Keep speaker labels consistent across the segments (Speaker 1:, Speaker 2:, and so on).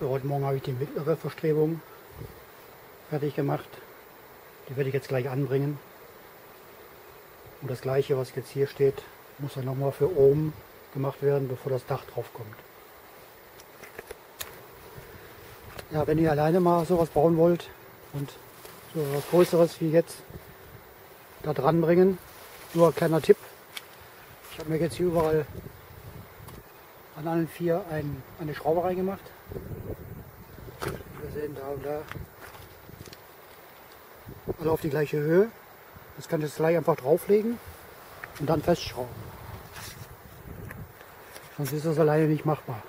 Speaker 1: So, heute Morgen habe ich die mittlere Verstrebung fertig gemacht. Die werde ich jetzt gleich anbringen. Und das gleiche, was jetzt hier steht, muss dann nochmal für oben gemacht werden, bevor das Dach drauf kommt. Ja, wenn ihr alleine mal sowas bauen wollt und so was Größeres wie jetzt da dran bringen, nur ein kleiner Tipp. Ich habe mir jetzt hier überall an allen vier eine Schraube reingemacht. Wir sehen da und da. Alle auf die gleiche Höhe. Das kann ich jetzt gleich einfach drauflegen und dann festschrauben. Sonst ist das alleine nicht machbar.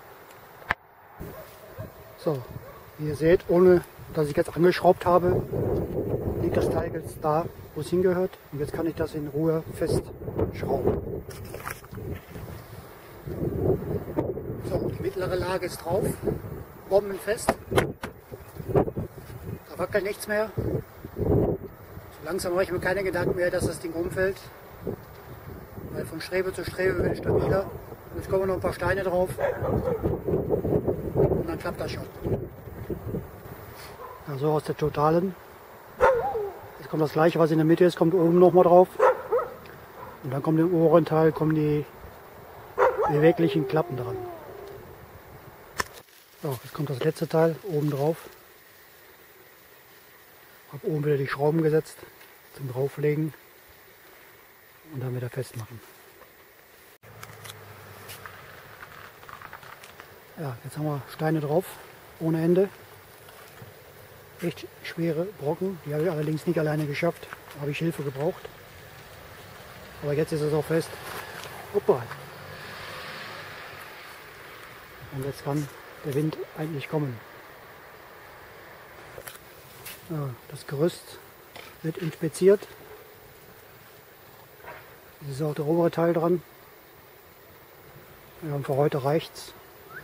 Speaker 1: So, wie ihr seht, ohne dass ich jetzt angeschraubt habe, liegt das Teil jetzt da, wo es hingehört. Und jetzt kann ich das in Ruhe festschrauben. So, die mittlere Lage ist drauf, bombenfest. Da wackelt nichts mehr. So langsam mache ich mir keine Gedanken mehr, dass das Ding umfällt. Weil von Strebe zu Strebe wird es stabiler. Jetzt kommen noch ein paar Steine drauf. Und dann klappt das schon. Ja, so aus der Totalen. Jetzt kommt das gleiche, was in der Mitte ist, kommt oben nochmal drauf. Und dann kommt im oberen Teil die beweglichen Klappen dran. So, jetzt kommt das letzte Teil oben drauf. Habe oben wieder die Schrauben gesetzt zum Drauflegen und dann wieder festmachen. Ja, jetzt haben wir Steine drauf, ohne Ende. Echt schwere Brocken, die habe ich allerdings nicht alleine geschafft, da habe ich Hilfe gebraucht. Aber jetzt ist es auch fest. Hoppa. Und jetzt kann der Wind eigentlich kommen. Ja, das Gerüst wird inspiziert. Es ist auch der obere Teil dran. Ja, und für heute reicht's.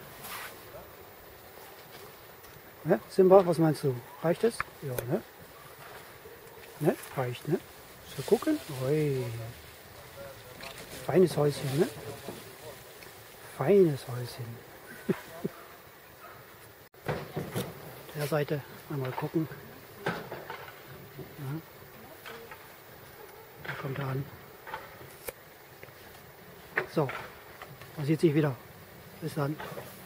Speaker 1: Ne, Simba, was meinst du? Reicht es? Ja, ne? Ne? Reicht, ne? So gucken. Ui. Feines Häuschen, ne? Feines Häuschen. Der Seite einmal gucken. Ja. Da kommt er an. So, man sieht sich wieder. Bis dann.